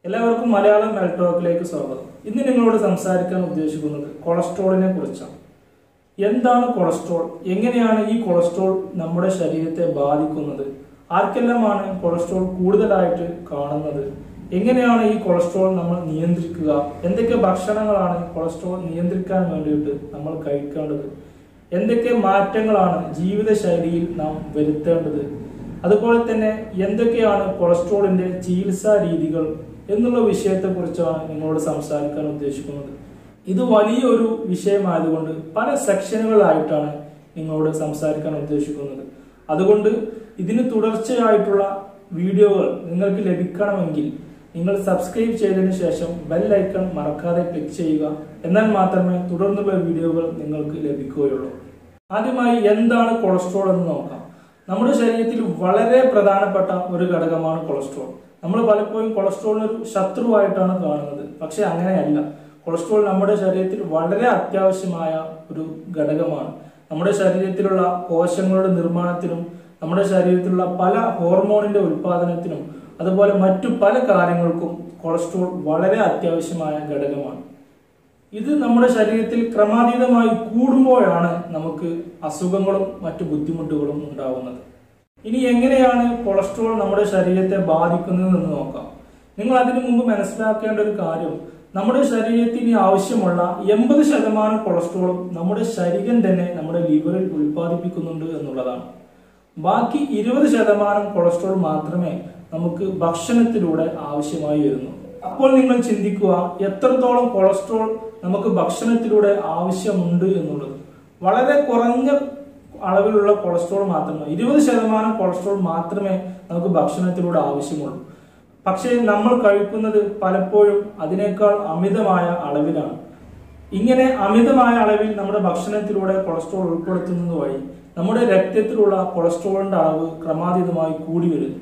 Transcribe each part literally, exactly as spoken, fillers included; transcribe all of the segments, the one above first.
എല്ലാവർക്കും മലയാളം ഹെൽത്ത് ടോക്കിലേക്ക് സ്വാഗതം. ഇന്ന് നിങ്ങളോട് സംസാരിക്കാൻ ഉദ്ദേശിക്കുന്നത് കൊളസ്ട്രോളിനെ കുറിച്ചാണ്. എന്താണ് കൊളസ്ട്രോൾ? എങ്ങനെയാണ് ഈ കൊളസ്ട്രോൾ നമ്മുടെ ശരീരത്തെ ബാധിക്കുന്നത്? ആർക്കെല്ലാമാണ് കൊളസ്ട്രോൾ കൂടുതലായിട്ട് കാണുന്നത്? എങ്ങനെയാണ് ഈ കൊളസ്ട്രോൾ നമ്മൾ നിയന്ത്രിക്കുക? എന്തൊക്കെ ഭക്ഷണങ്ങളാണ് കൊളസ്ട്രോൾ നിയന്ത്രിക്കാൻ വേണ്ടിയിട്ട് നമ്മൾ കഴിക്കേണ്ടത്? എന്തൊക്കെ മാറ്റങ്ങളാണ് ജീവിതശൈലിയിൽ നാം വരുത്തേണ്ടത്? അതുപോലെ തന്നെ എന്തൊക്കെയാണ് കൊളസ്ട്രോളിന്റെ ചികിത്സാ രീതികൾ എന്നുള്ള വിഷയത്തെ കുറിച്ചാണ് നിങ്ങളോട് സംസാരിക്കാൻ ഉദ്ദേശിക്കുന്നത്. ഇത് വലിയൊരു വിഷയമായതുകൊണ്ട് പല സെക്ഷനുകളായിട്ടാണ് നിങ്ങളോട് സംസാരിക്കാൻ ഉദ്ദേശിക്കുന്നത്. അതുകൊണ്ട് ഇതിന് തുടർച്ചയായിട്ടുള്ള വീഡിയോകൾ നിങ്ങൾക്ക് ലഭിക്കണമെങ്കിൽ നിങ്ങൾ സബ്സ്ക്രൈബ് ചെയ്തതിനു ശേഷം ബെൽ ഐക്കൺ മറക്കാതെ ക്ലിക്ക് ചെയ്യുക. എന്നാൽ മാത്രമേ തുടർന്നുള്ള വീഡിയോകൾ നിങ്ങൾക്ക് ലഭിക്കുകയുള്ളൂ. ആദ്യമായി എന്താണ് കൊളസ്ട്രോൾ എന്ന് നോക്കാം. നമ്മുടെ ശരീരത്തിൽ വളരെ പ്രധാനപ്പെട്ട ഒരു ഘടകമാണ് കൊളസ്ട്രോൾ. നമ്മൾ പലപ്പോഴും കൊളസ്ട്രോളിന് ഒരു ശത്രുവായിട്ടാണ് കാണുന്നത്. പക്ഷെ അങ്ങനെയല്ല. കൊളസ്ട്രോൾ നമ്മുടെ ശരീരത്തിൽ വളരെ അത്യാവശ്യമായ ഒരു ഘടകമാണ്. നമ്മുടെ ശരീരത്തിലുള്ള കോശങ്ങളുടെ നിർമ്മാണത്തിനും നമ്മുടെ ശരീരത്തിലുള്ള പല ഹോർമോണിന്റെ ഉൽപാദനത്തിനും അതുപോലെ മറ്റു പല കാര്യങ്ങൾക്കും കൊളസ്ട്രോൾ വളരെ അത്യാവശ്യമായ ഘടകമാണ്. ഇത് നമ്മുടെ ശരീരത്തിൽ ക്രമാതീതമായി കൂടുമ്പോഴാണ് നമുക്ക് അസുഖങ്ങളും മറ്റു ബുദ്ധിമുട്ടുകളും ഉണ്ടാവുന്നത്. ഇനി എങ്ങനെയാണ് കൊളസ്ട്രോൾ നമ്മുടെ ശരീരത്തെ ബാധിക്കുന്നത് എന്ന് നോക്കാം. നിങ്ങൾ അതിനു മുമ്പ് മനസ്സിലാക്കേണ്ട ഒരു കാര്യം, നമ്മുടെ ശരീരത്തിന് ആവശ്യമുള്ള എൺപത് ശതമാനം കൊളസ്ട്രോളും നമ്മുടെ ശരീരം തന്നെ നമ്മുടെ ലിവറിൽ ഉൽപ്പാദിപ്പിക്കുന്നുണ്ട് എന്നുള്ളതാണ്. ബാക്കി ഇരുപത് ശതമാനം കൊളസ്ട്രോൾ മാത്രമേ നമുക്ക് ഭക്ഷണത്തിലൂടെ ആവശ്യമായി വരുന്നു. അപ്പോൾ നിങ്ങൾ ചിന്തിക്കുക, എത്രത്തോളം കൊളസ്ട്രോൾ നമുക്ക് ഭക്ഷണത്തിലൂടെ ആവശ്യമുണ്ട് എന്നുള്ളത്. വളരെ കുറഞ്ഞ അളവിലുള്ള കൊളസ്ട്രോൾ മാത്രമേ, ഇരുപത് ശതമാനം കൊളസ്ട്രോൾ മാത്രമേ നമുക്ക് ഭക്ഷണത്തിലൂടെ ആവശ്യമുള്ളൂ. പക്ഷേ നമ്മൾ കഴിക്കുന്നത് പലപ്പോഴും അതിനേക്കാൾ അമിതമായ അളവിലാണ്. ഇങ്ങനെ അമിതമായ അളവിൽ നമ്മുടെ ഭക്ഷണത്തിലൂടെ കൊളസ്ട്രോൾ ഉൾപ്പെടുത്തുന്നത് വഴി നമ്മുടെ രക്തത്തിലുള്ള കൊളസ്ട്രോളിന്റെ അളവ് ക്രമാതീതമായി കൂടി വരുന്നു.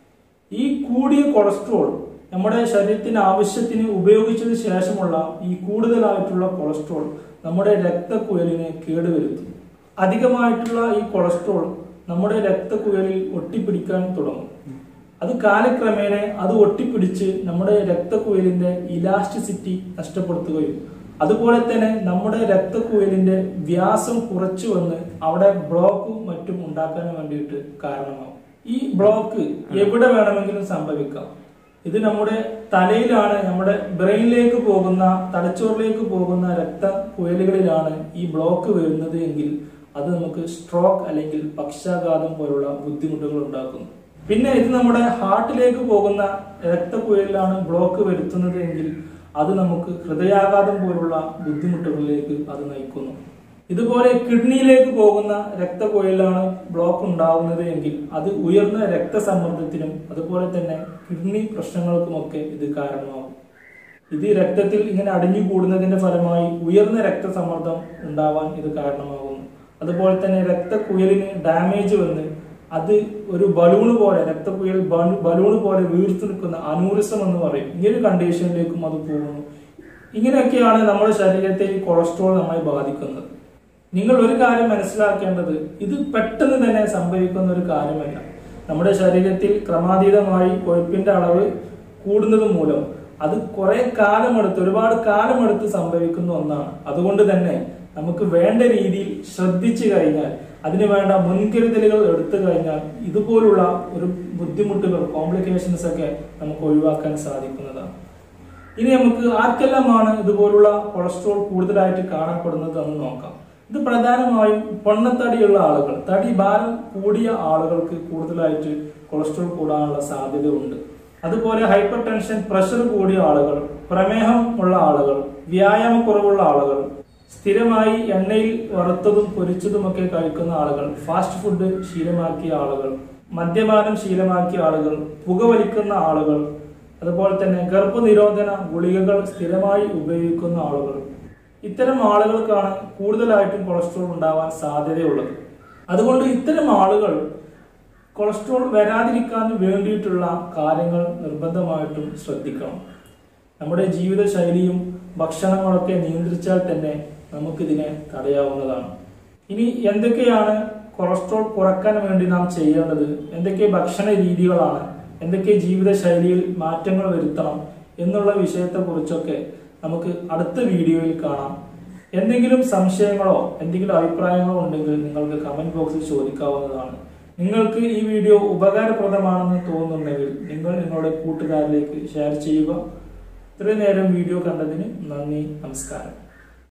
ഈ കൂടിയ കൊളസ്ട്രോൾ നമ്മുടെ ശരീരത്തിന് ആവശ്യത്തിന് ഉപയോഗിച്ചതിന് ശേഷമുള്ള ഈ കൂടുതലായിട്ടുള്ള കൊളസ്ട്രോൾ നമ്മുടെ രക്തക്കുഴലിനെ കേടുവരുത്തും. അധികമായിട്ടുള്ള ഈ കൊളസ്ട്രോൾ നമ്മുടെ രക്തക്കുഴലിൽ ഒട്ടിപ്പിടിക്കാൻ തുടങ്ങും. അത് കാലക്രമേണ അത് ഒട്ടിപ്പിടിച്ച് നമ്മുടെ രക്തക്കുഴലിന്റെ ഇലാസ്റ്റിസിറ്റി നഷ്ടപ്പെടുത്തുകയും അതുപോലെ തന്നെ നമ്മുടെ രക്തക്കുഴലിന്റെ വ്യാസം കുറച്ചു വന്ന് അവിടെ ബ്ലോക്കും മറ്റും ഉണ്ടാക്കാൻ വേണ്ടിയിട്ട് കാരണമാകും. ഈ ബ്ലോക്ക് എവിടെ വേണമെങ്കിലും സംഭവിക്കാം. ഇത് നമ്മുടെ തലയിലാണ്, നമ്മുടെ ബ്രെയിനിലേക്ക് പോകുന്ന, തലച്ചോറിലേക്ക് പോകുന്ന രക്തക്കുഴലുകളിലാണ് ഈ ബ്ലോക്ക് വരുന്നത് എങ്കിൽ അത് നമുക്ക് സ്ട്രോക്ക് അല്ലെങ്കിൽ പക്ഷാഘാതം പോലുള്ള ബുദ്ധിമുട്ടുകൾ ഉണ്ടാക്കുന്നു. പിന്നെ ഇത് നമ്മുടെ ഹാർട്ടിലേക്ക് പോകുന്ന രക്തക്കുഴലിലാണ് ബ്ലോക്ക് വരുത്തുന്നത് എങ്കിൽ അത് നമുക്ക് ഹൃദയാഘാതം പോലുള്ള ബുദ്ധിമുട്ടുകളിലേക്ക് അത് നയിക്കുന്നു. ഇതുപോലെ കിഡ്നിയിലേക്ക് പോകുന്ന രക്തക്കുഴലിലാണ് ബ്ലോക്ക് ഉണ്ടാവുന്നത് എങ്കിൽ അത് ഉയർന്ന രക്തസമ്മർദ്ദത്തിനും അതുപോലെ തന്നെ കിഡ്നി പ്രശ്നങ്ങൾക്കുമൊക്കെ ഇത് കാരണമാകും. ഇത് രക്തത്തിൽ ഇങ്ങനെ അടിഞ്ഞു കൂടുന്നതിന്റെ ഫലമായി ഉയർന്ന രക്തസമ്മർദ്ദം ഉണ്ടാവാൻ ഇത് കാരണമാകുന്നു. അതുപോലെ തന്നെ രക്തക്കുഴലിന് ഡാമേജ് വന്ന് അത് ഒരു ബലൂണ് പോലെ, രക്തക്കുഴൽ ബലൂണ് പോലെ വീർത്തു നിൽക്കുന്ന അനൂറിസം എന്ന് പറയും, ഈ ഒരു കണ്ടീഷനിലേക്കും അത് പോകുന്നു. ഇങ്ങനെയൊക്കെയാണ് നമ്മുടെ ശരീരത്തെ ഈ കൊളസ്ട്രോൾ നമ്മളെ ബാധിക്കുന്നത്. നിങ്ങൾ ഒരു കാര്യം മനസ്സിലാക്കേണ്ടത്, ഇത് പെട്ടെന്ന് തന്നെ സംഭവിക്കുന്ന ഒരു കാര്യമല്ല. നമ്മുടെ ശരീരത്തിൽ ക്രമാതീതമായി കൊഴുപ്പിന്റെ അളവ് കൂടുന്നത് മൂലം അത് കുറെ കാലമെടുത്ത്, ഒരുപാട് കാലമെടുത്ത് സംഭവിക്കുന്ന ഒന്നാണ്. അതുകൊണ്ട് തന്നെ നമുക്ക് വേണ്ട രീതിയിൽ ശ്രദ്ധിച്ചു കഴിഞ്ഞാൽ, അതിന് വേണ്ട മുൻകരുതലുകൾ എടുത്തു കഴിഞ്ഞാൽ ഇതുപോലുള്ള ഒരു ബുദ്ധിമുട്ടുകൾ, കോംപ്ലിക്കേഷൻസ് ഒക്കെ നമുക്ക് ഒഴിവാക്കാൻ സാധിക്കുന്നതാണ്. ഇനി നമുക്ക് ആർക്കെല്ലാമാണ് ഇതുപോലുള്ള കൊളസ്ട്രോൾ കൂടുതലായിട്ട് കാണപ്പെടുന്നത് എന്ന് നോക്കാം. ഇത് പ്രധാനമായും പൊണ്ണത്തടിയുള്ള ആളുകൾ, തടി ഭാരം കൂടിയ ആളുകൾക്ക് കൂടുതലായിട്ട് കൊളസ്ട്രോൾ കൂടാനുള്ള സാധ്യത ഉണ്ട്. അതുപോലെ ഹൈപ്പർ ടെൻഷൻ, പ്രഷർ കൂടിയ ആളുകൾ, പ്രമേഹം ഉള്ള ആളുകൾ, വ്യായാമക്കുറവുള്ള ആളുകൾ, സ്ഥിരമായി എണ്ണയിൽ വറുത്തതും പൊരിച്ചതുമൊക്കെ കഴിക്കുന്ന ആളുകൾ, ഫാസ്റ്റ് ഫുഡ് ശീലമാക്കിയ ആളുകൾ, മദ്യപാനം ശീലമാക്കിയ ആളുകൾ, പുകവലിക്കുന്ന ആളുകൾ, അതുപോലെ തന്നെ ഗർഭനിരോധന ഗുളികകൾ സ്ഥിരമായി ഉപയോഗിക്കുന്ന ആളുകൾ, ഇത്തരം ആളുകൾക്കാണ് കൂടുതലായിട്ടും കൊളസ്ട്രോൾ ഉണ്ടാവാൻ സാധ്യതയുള്ളത്. അതുകൊണ്ട് ഇത്തരം ആളുകൾ കൊളസ്ട്രോൾ വരാതിരിക്കാൻ വേണ്ടിയിട്ടുള്ള കാര്യങ്ങൾ നിർബന്ധമായിട്ടും ശ്രദ്ധിക്കണം. നമ്മുടെ ജീവിതശൈലിയും ഭക്ഷണങ്ങളൊക്കെ നിയന്ത്രിച്ചാൽ തന്നെ നമുക്കിതിനെ തടയാവുന്നതാണ്. ഇനി എന്തൊക്കെയാണ് കൊളസ്ട്രോൾ കുറക്കാൻ വേണ്ടി നാം ചെയ്യേണ്ടത്? എന്തൊക്കെ ഭക്ഷണ രീതികളാണ്, എന്തൊക്കെ ജീവിതശൈലിയിൽ മാറ്റങ്ങൾ വരുത്തണം എന്നുള്ള വിഷയത്തെക്കുറിച്ചൊക്കെ നമുക്ക് അടുത്ത വീഡിയോയിൽ കാണാം. എന്തെങ്കിലും സംശയങ്ങളോ എന്തെങ്കിലും അഭിപ്രായങ്ങളോ ഉണ്ടെങ്കിൽ നിങ്ങൾക്ക് കമന്റ് ബോക്സിൽ ചോദിക്കാവുന്നതാണ്. നിങ്ങൾക്ക് ഈ വീഡിയോ ഉപകാരപ്രദമാണെന്ന് തോന്നുന്നുണ്ടെങ്കിൽ നിങ്ങൾ നിങ്ങളുടെ കൂട്ടുകാരിലേക്ക് ഷെയർ ചെയ്യുക. ഇത്രയും നേരം വീഡിയോ കണ്ടതിന് നന്ദി, നമസ്കാരം.